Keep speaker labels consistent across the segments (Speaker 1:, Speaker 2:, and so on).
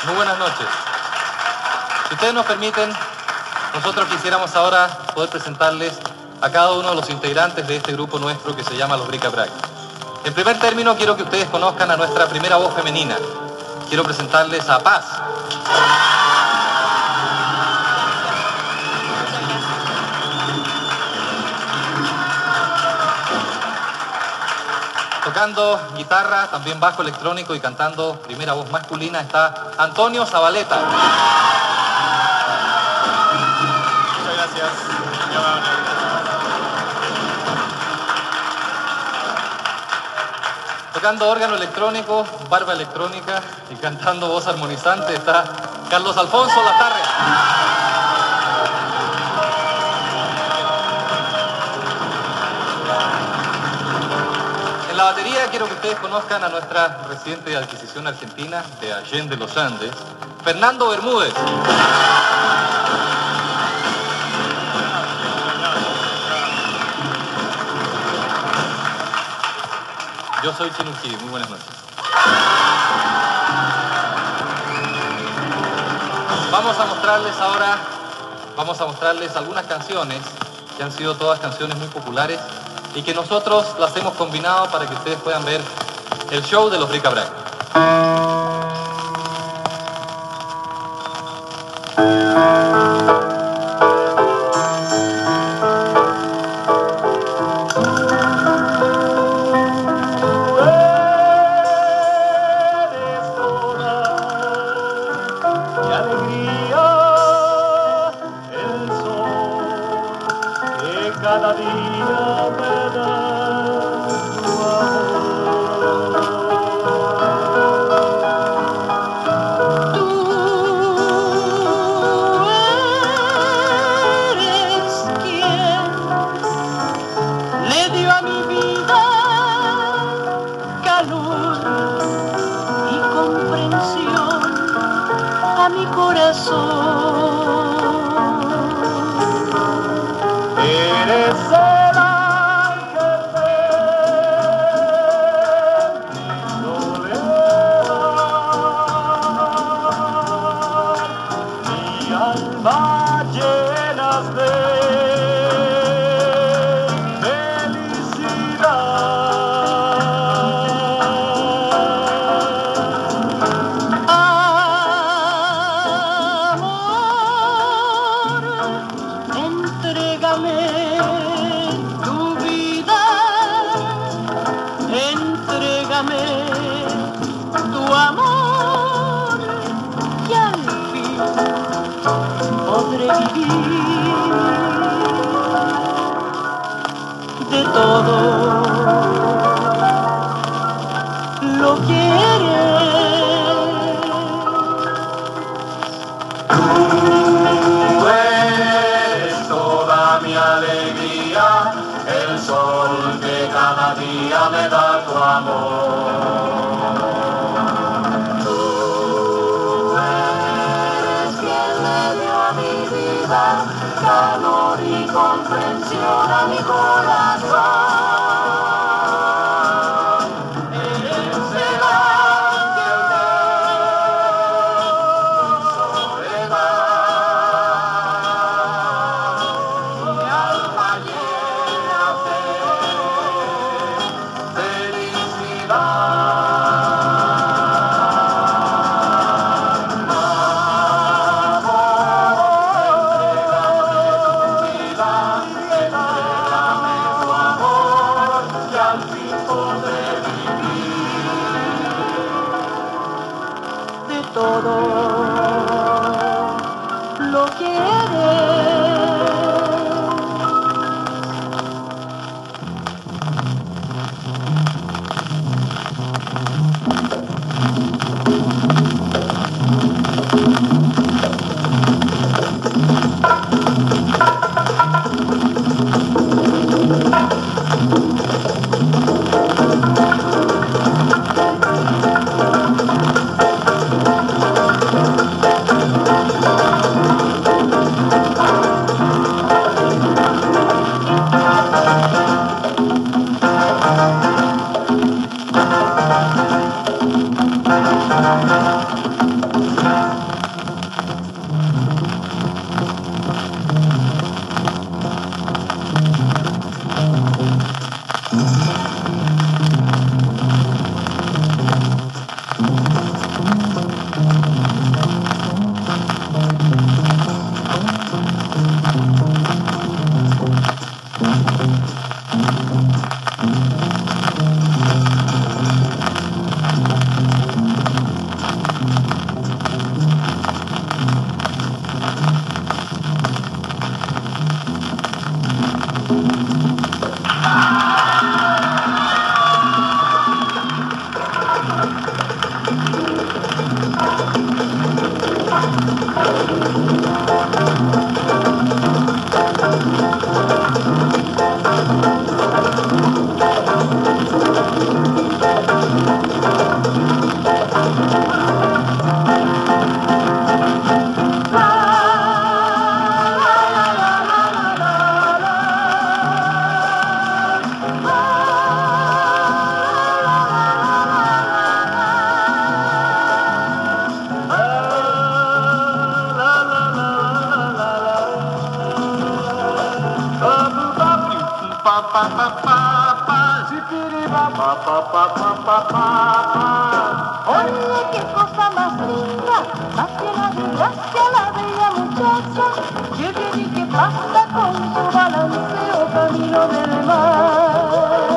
Speaker 1: Muy buenas noches. Si ustedes nos permiten, nosotros quisiéramos ahora poder presentarles a cada uno de los integrantes de este grupo nuestro que se llama los Bric-a-Brac. En primer término, quiero que ustedes conozcan a nuestra primera voz femenina. Quiero presentarles a Paz. Tocando guitarra, también bajo electrónico y cantando primera voz masculina está Antonio Zabaleta.
Speaker 2: Muchas gracias.
Speaker 1: Tocando órgano electrónico, barba electrónica y cantando voz armonizante está Carlos Alfonso Latarria. En la batería quiero que ustedes conozcan a nuestra residente de adquisición argentina de Allende los Andes, Fernando Bermúdez. Yo soy Chino Urquidi, muy buenas noches. Vamos a mostrarles algunas canciones que han sido todas canciones muy populares y que nosotros las hemos combinado para que ustedes puedan ver el show de los Bric-a-Brac.
Speaker 2: Cada día me da tu amor.
Speaker 3: Tú eres quien le dio a mi vida calor y comprensión a mi corazón.
Speaker 2: Eres el ángel de mi soledad, mi alma llenas de
Speaker 3: Amor, entrégame tu vida, entrégame tu amor y al fin podré vivir de todo lo que eres.
Speaker 2: Tú eres toda mi alegría, el sol que cada día me da tu amor. Tú eres quien le dio a mi vida calor y comprensión a mi corazón. Eres el ángel de mi soledad, mi alma llena de felicidad. Entrégame tu amor y al fin podré vivir
Speaker 3: De todo lo que eres. Oye, qué cosa más linda, más llena de gracia la bella muchacha, que viene y que pasa con su balanceo camino del mar.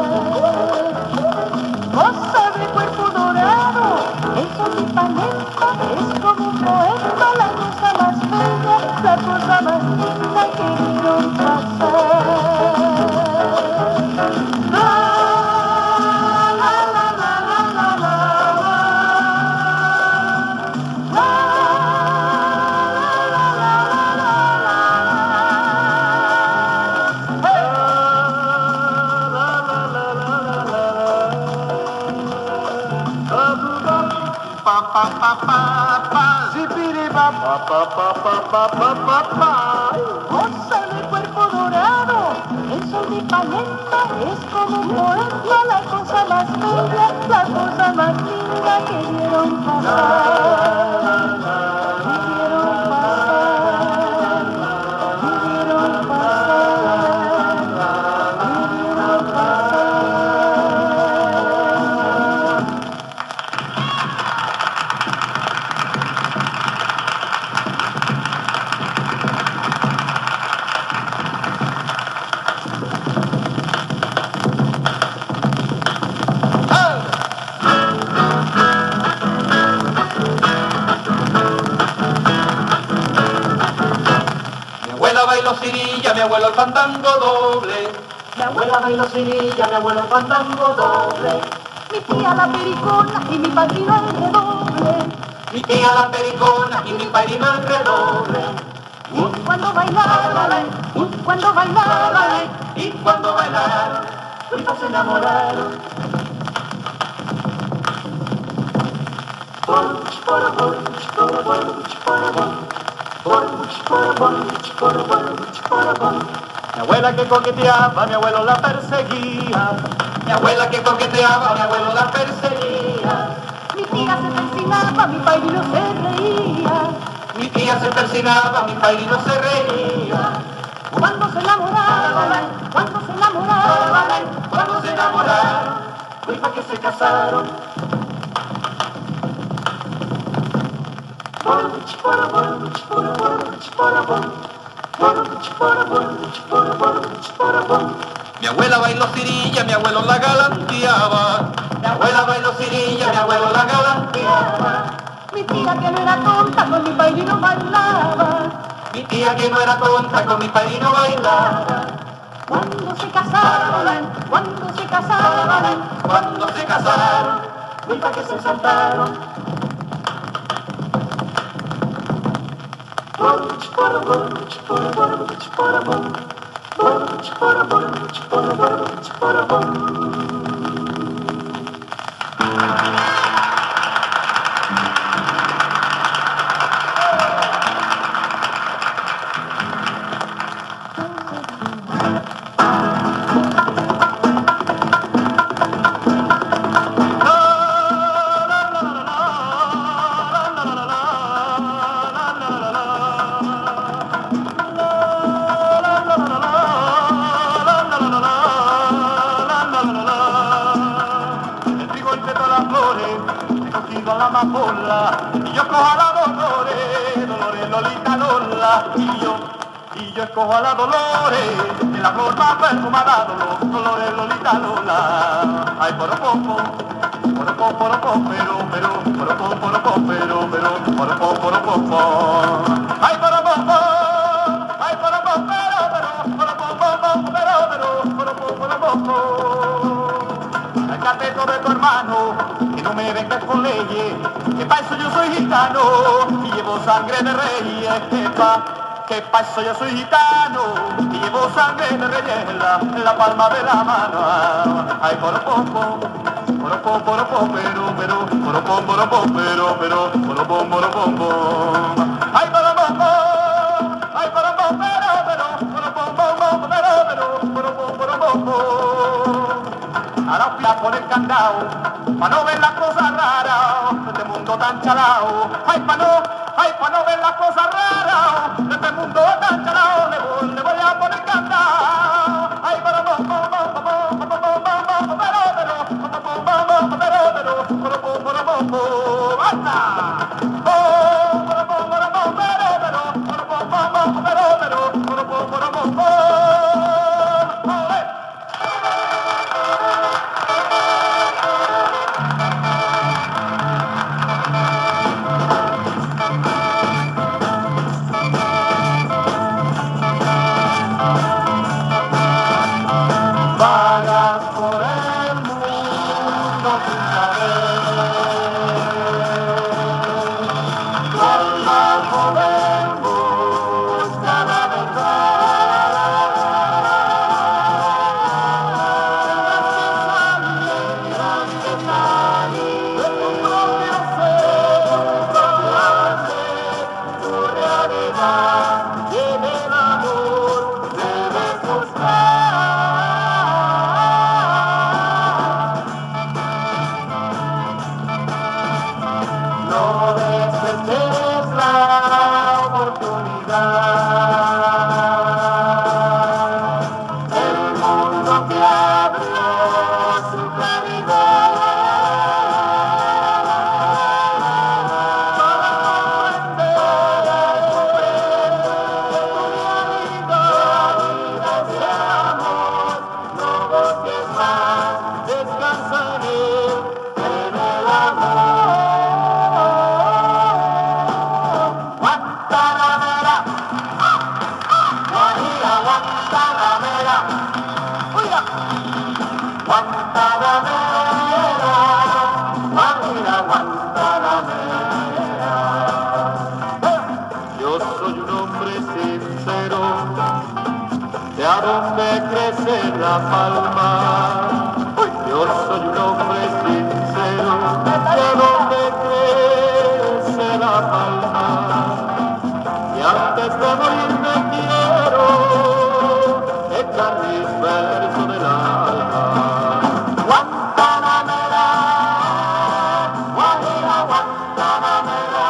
Speaker 3: Goza de cuerpo dorado, el sol de Ipanema es como un poema, la cosa más bella, la cosa más linda que vieron pasar. Goza de cuerpo dorado, el sol de Ipanema es como un poema, la cosa más bella, la cosa más linda que vieron pasar. Vieron pasar, vieron pasar, vieron pasar.
Speaker 1: Bailo cirilla, mi abuelo el fandango doble.
Speaker 3: Mi abuela bailó cirilla, mi abuelo el fandango doble. Mi tía la pericona y mi padrino el redoble.
Speaker 1: Mi tía la pericona y mi padrino el redoble.
Speaker 3: Y cuando bailaban,
Speaker 1: Y cuando bailaron,
Speaker 3: pues se enamoraron.
Speaker 2: Mi abuela que coqueteaba, mi abuelo la perseguía.
Speaker 1: mi abuela que coqueteaba, mi abuelo la perseguía.
Speaker 3: Mi tía se persinaba, mi padrino se reía.
Speaker 1: Mi tía se persinaba, mi padrino se reía.
Speaker 3: Cuando se enamoraban,
Speaker 1: Cuando se enamoraron,
Speaker 3: pues pa' que se casaron.
Speaker 1: mi abuela bailó cirilla, mi abuelo la galanteaba. Mi abuela bailó cirilla, mi abuelo la galanteaba.
Speaker 3: Mi tía que no era tonta, con mi padrino bailaba.
Speaker 1: Mi tía que no era tonta, con mi padrino bailaba.
Speaker 3: Cuando se casaron,
Speaker 1: Cuando se casaron,
Speaker 3: pues pa' que se saltaron.
Speaker 2: El trigo entre todas las flores, he cogido a la amapola, y yo cojo a la Dolores, Dolores, Lolita, Lola, y yo escojo a la Dolores, de la flor más perfumada, Dolores, Lolita, Lola. Ay, poropopo, ay, poropopo, ay, poropopo, al cateto de tu hermano, que no me vengas con leyes, que pa' eso yo soy gitano, y llevo sangre de reyes, que pa' eso yo soy gitano, y llevo sangre de reyes en la palma de la mano. Ay, poropopo, ay, poropopo, ahora fui a poner candado, pa' no ver las cosas raras de este mundo tan chalao. Ay, pa' no ver las cosas raras de este mundo tan chalao, le voy a poner candado. Ay, Vagas por el mundo sin saber cuál más joven busca la verdad. Hay que salir de tu propio ser para hacer tu realidad y en el amor debes buscar. No desesperes la oportunidad. El mundo te abrió su claridad para comprender tu realidad y deseamos. No busques más, descansa en el amor. Guantanamera, Guajira, Guantanamera, ¡uya! Guantanamera, Guajira, Guantanamera. Yo soy un hombre sincero, de a donde crece la palma. Yo soy un hombre sincero, de a donde crece la palma. Y antes de morirme quiero echar mis versos del alma. Guantanamera, Guajira, Guantanamera,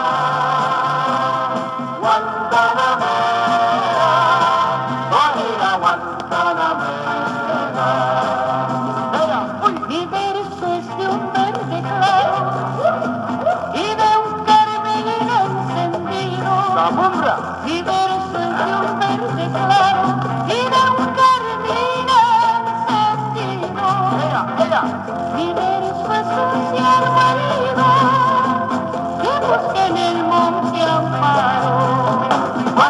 Speaker 2: Guantanamera, Guajira, Guantanamera.
Speaker 3: Mi verso es de un verde claro y de un carmín encendido.
Speaker 2: ¡Zamunda!
Speaker 3: Mi verso es de un verde claro y de un carmín encendido. Mi verso es un ciervo herido que busca en el monte amparo.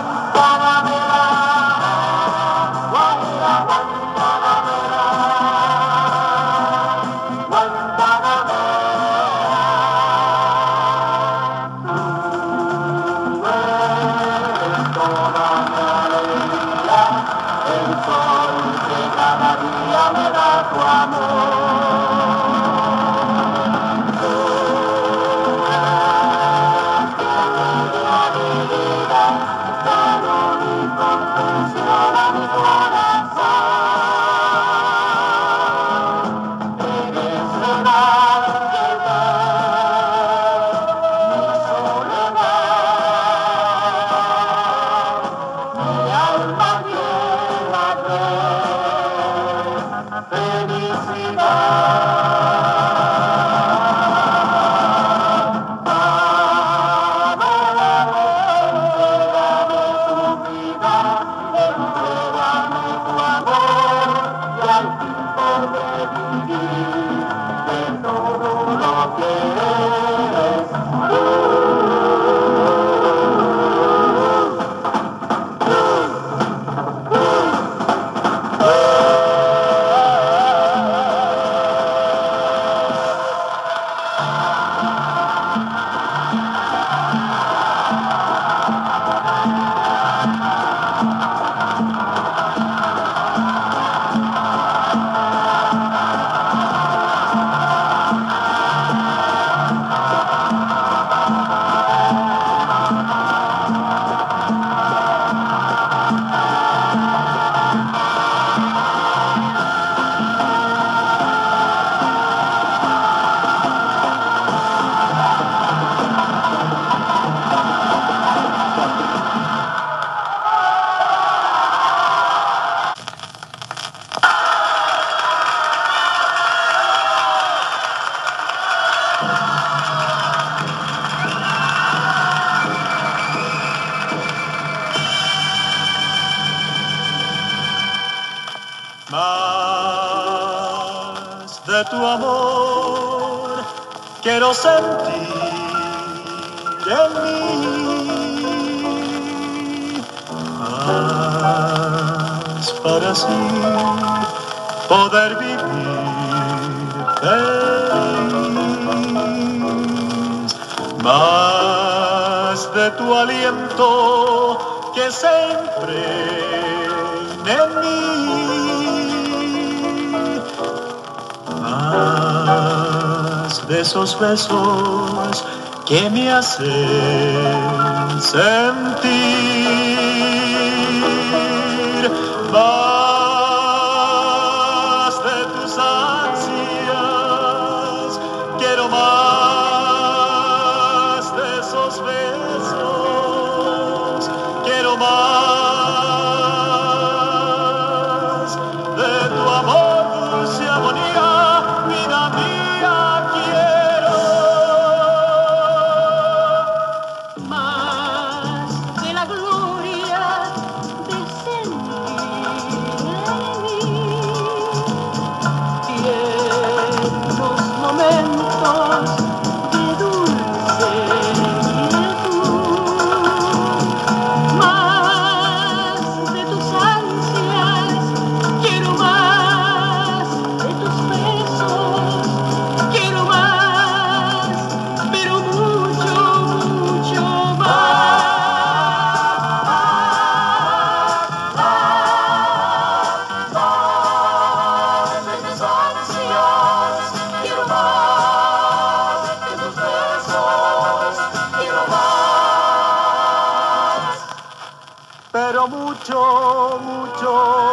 Speaker 2: de tu amor quiero sentir en mí. Paz para así poder vivir feliz. Más de tu aliento que se impregne en mí. Más de esos besos que me hacen sentir. Más de tus ansias, quiero más de esos besos, quiero más de tu amor, dulce agonía, vida mía, quiero
Speaker 3: más de la gloria del sentir en mí. Tiernos momentos de dulce quietud. Más de tus ansias, quiero más de tus besos, quiero más, pero mucho, mucho más. De tus ansias, quiero más de tus besos, quiero más.
Speaker 2: pero mucho, mucho.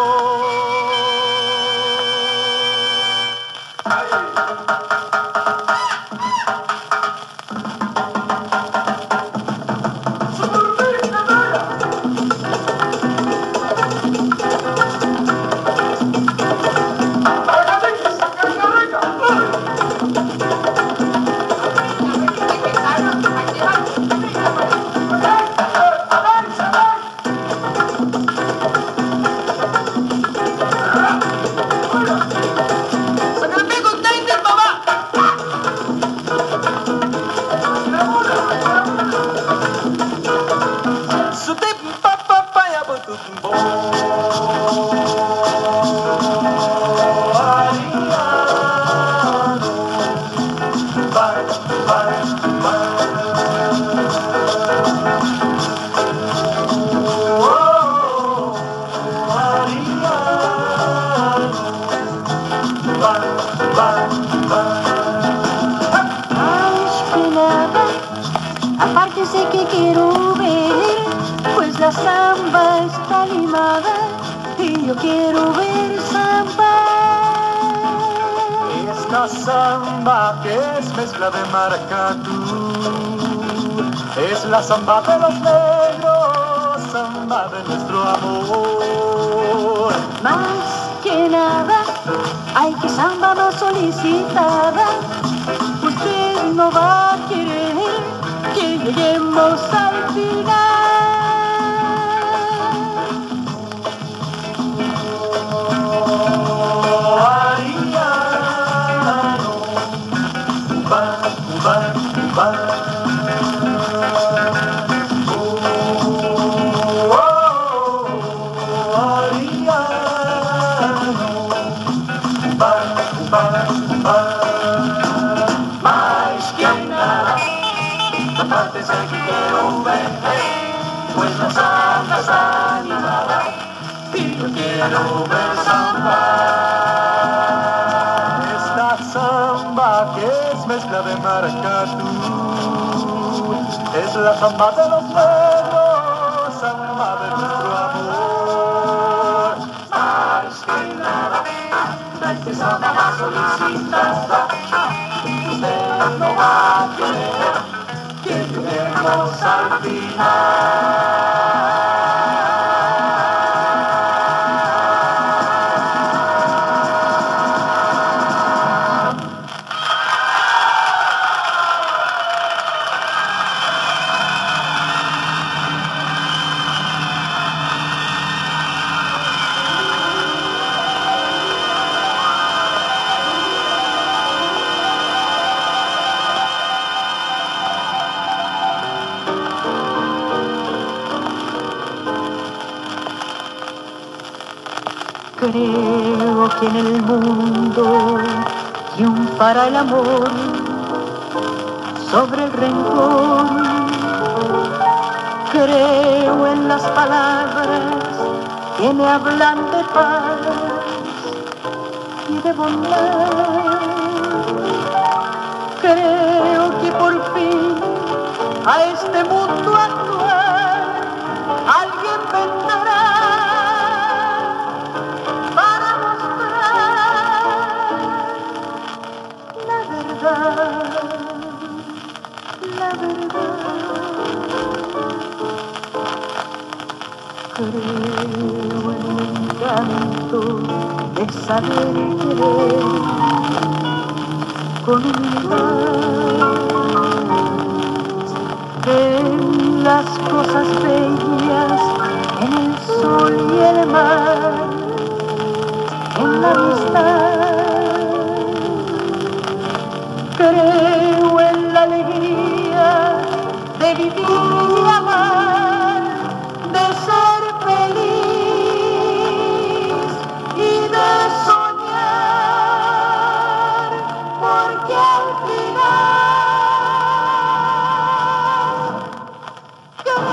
Speaker 3: Más que nada, aparte sé que quiero ver, pues la samba está animada y yo quiero ver samba.
Speaker 2: Esta samba que es mezcla de maracatú, es la samba de los negros, samba de nuestro amor.
Speaker 3: Más que nada, hay que samba más solicitada. Usted no va a querer que lleguemos al final.
Speaker 2: Ariano, Cuba, Cuba, Cuba. Ariano, Cuba, Cuba, Cuba. Más que nada, aparte sé que quiero ver, pues la samba está animada y yo quiero ver samba. Esta samba que es mezcla de maracatú, es la samba de los negros, samba de nuestro amor. Más que nada, hay que samba más solicitada. Usted no va a querer que lleguemos al final.
Speaker 3: Creo que en el mundo triunfará el amor sobre el rencor. Creo en las palabras que me hablan de paz y de bondad. Creo que por fin a este mundo actual alguien vendrá para mostrar la verdad, la verdad. Creo en el encanto de saber querer con humildad, en las cosas bellas, en el sol y el mar, en la amistad. Creo en la alegría de vivir y amar, de ser feliz y de soñar, porque al final creo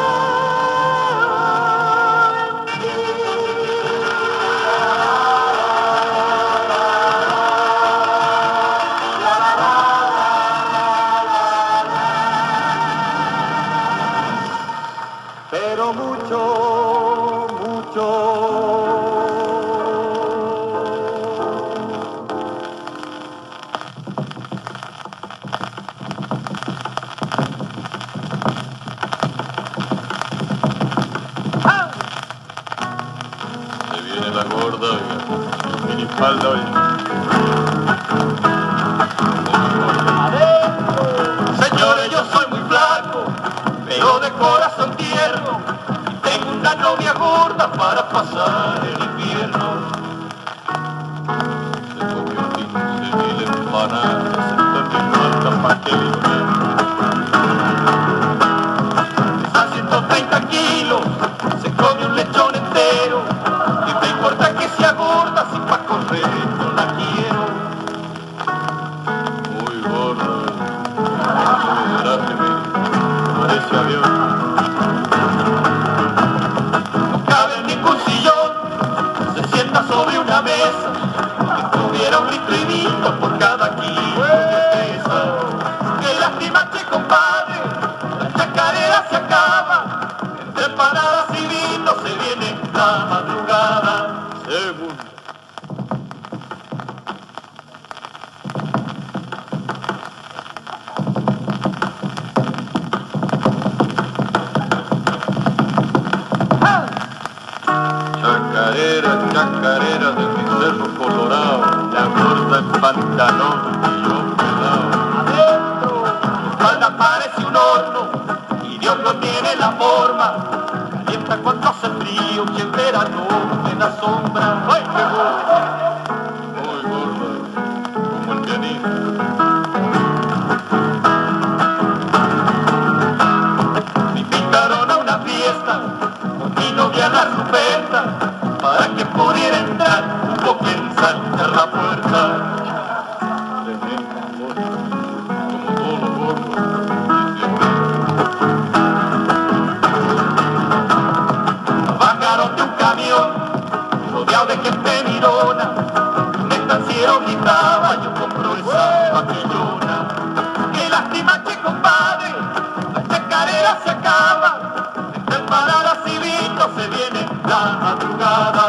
Speaker 3: en ti.
Speaker 2: Pero mucho, mucho.
Speaker 4: Se viene la gorda, oiga. Minifalda, oiga.
Speaker 2: Señores, yo soy muy flaco, pero de corazón tierno, y tengo una novia gorda para pasar el invierno.
Speaker 4: Se comió 15.000 empanadas, 70 pa' que el invierno.
Speaker 2: Pesa 130 kilos, se come un lechón entero, y me importa que sea gorda, si pa' correr no la quiero.
Speaker 4: Muy gorda, verás que me parece avión.
Speaker 2: No cabe en ningún sillón, se sienta sobre una mesa, que tuviera un litro y vino por cada kilo que pesa. Qué lástima, che, compadre, la chacarera se acaba, entre empanadas y vino se viene la madrugada.
Speaker 4: Segundo. Chacarera, chacarera de mi cerro colorado, la gorda en pantalón y yo pelado.
Speaker 2: Adentro, tu espalda parece un horno, y Dios no tiene la forma, calienta cuando hace frío, y en verano en la sombra. ¡Ay, qué gorda!
Speaker 4: Muy gorda, como el pianista.
Speaker 2: Me invitaron a una fiesta con mi novia la Ruperta, para que pudiera entrar, tuvo que saltar la puerta.
Speaker 4: Tremendo gordo, como todos los gordos, dice
Speaker 2: Bajaron de un camión, rodeado de gente mirona, un estanciero gritaba, yo compro esa maquillona. Qué lástima, che, compadre, la chacarera se acaba, entre empanadas y vino se viene la madrugada.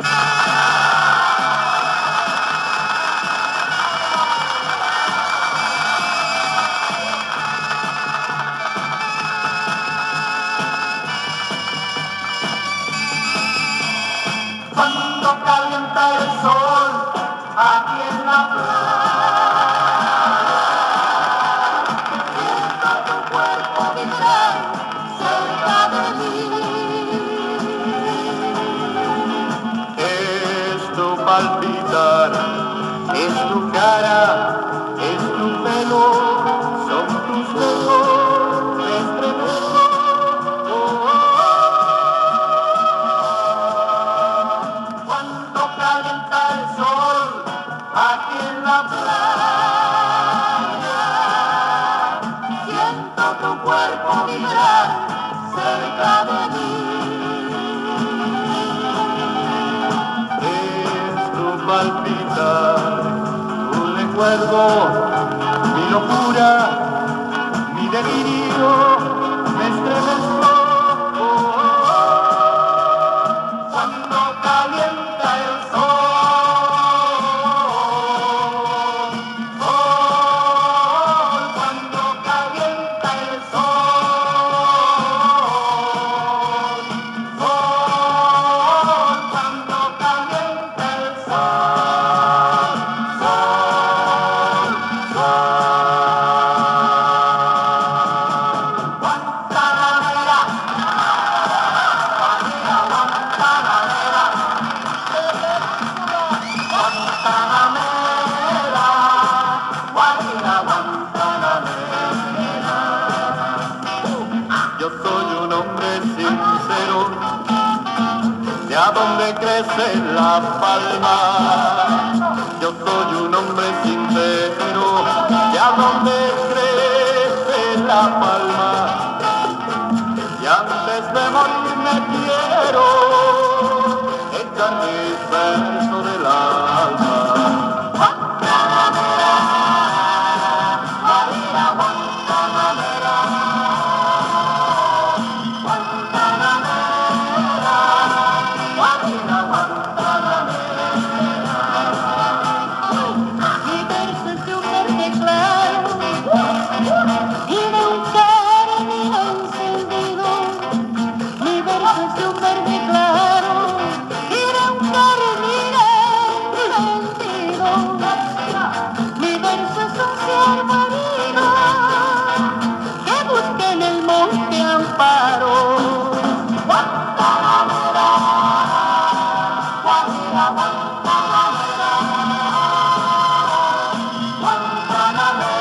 Speaker 2: Cuando calienta el sol aquí en la playa, tu cuerpo vibrar cerca de mí. Es tu palpitar, es tu cara, es tu pelo, son tus dedos, me estremezco. Cuando siento tu cuerpo vibrar cerca de mí. Es tu palpitar, un recuerdo, mi locura, mi delirio, me estremezco. Cuando calienta el sol, cuando calienta el sol, cuando calienta el sol, Guantanamera, Guantanamera, Guantanamera, Guajira, Guantanamera. Yo soy un hombre sincero, de a donde crece la palma. Yo soy un hombre sincero, de a donde crece la palma. Y antes de morir me quiero echar mis versos del alma. Guantanamera, Guajira, Guantanamera, Guantanamera, Guajira, Guantanamera.
Speaker 3: Mi verso es de un verde claro y de un carmín encendido. Mi verso es de un verde claro y de un carmín encendido. Mi verso es un ciervo herido que busca en el monte amparo.
Speaker 2: Guantanamera, Guajira, Guantanamera, Guantanamera.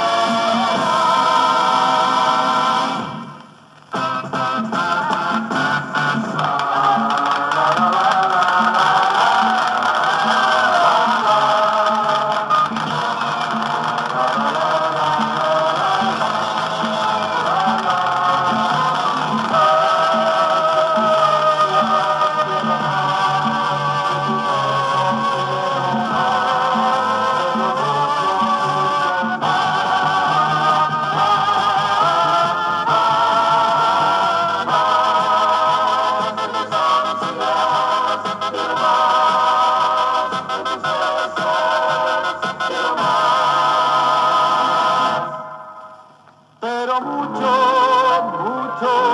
Speaker 2: Pero mucho, mucho